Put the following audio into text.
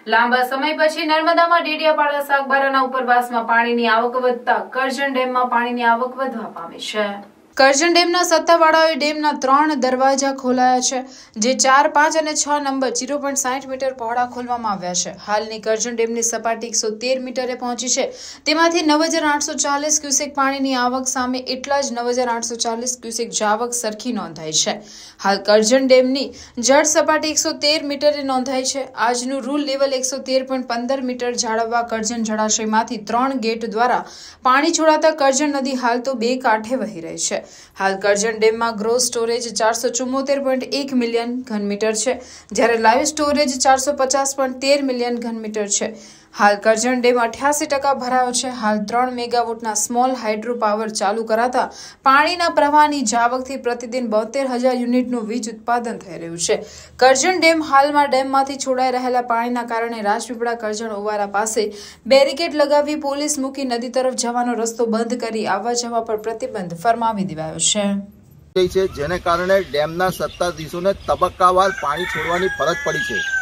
લાંબા સમય પછી નર્મદામાં ડેડિયાપાડા સાગબારાના ઉપરવાસમાં પાણીની આવક વધતા કરજણ ડેમમાં પાણીની આવક વધવા પામી છે। કરજણ ડેમના સત્તાવાળાઓએ ડેમના 3 દરવાજા ખોલાયા છે, જે 4, 5 અને 6 નંબર 0.60 મીટર પહોળા ખોલવામાં આવ્યા છે। હાલની કરજણ ડેમની સપાટી 113 મીટરે પહોંચી છે। તેમાંથી 9840 ક્યુસેક પાણીની આવક સામે એટલા જ 9840 ક્યુસેક જાવક સરખી નોંધાઈ છે। હાલ કરજણ ડેમની જળ સપાટી 113 મીટરે નોંધાઈ છે। આજનું રૂલ લેવલ 113.15 મીટર જાળવવા કરજણ જળાશયમાંથી 3 ગેટ દ્વારા પાણી છોડાતા કરજણ નદી હાલ તો 2 કાંઠે વહી રહી છે। हाल करजण डेम में ग्रोस स्टोरेज 474.1 मिलियन घन मीटर है, जयरे लाइव स्टोरेज 450.13 मिलियन घन मीटर है। हाल करजण डेम 88% भरायो है। हाल 3 मेगावोटना स्मॉल हाइड्रो पावर चालू कराता पाणीना प्रवाहनी जावकथी प्रतिदिन 72,000 यूनिटનું વીજ ઉત્પાદન થઈ રહ્યું છે। કરજણ ડેમ હાલમાં ડેમમાંથી છોડાઈ રહેલા પાણીના કારણે રાજપીપળા કરજણ ઓવારા પાસે બેરિકેડ લગાવી પોલીસ મૂકી નદી તરફ જવાનો રસ્તો બંધ કરી આવવા જવા પર પ્રતિબંધ ફરમાવી દેવાયો છે, જેને કારણે ડેમના સત્તાધીશોને તબક્કાવાર પાણી છોડવાની ફરજ પડી છે।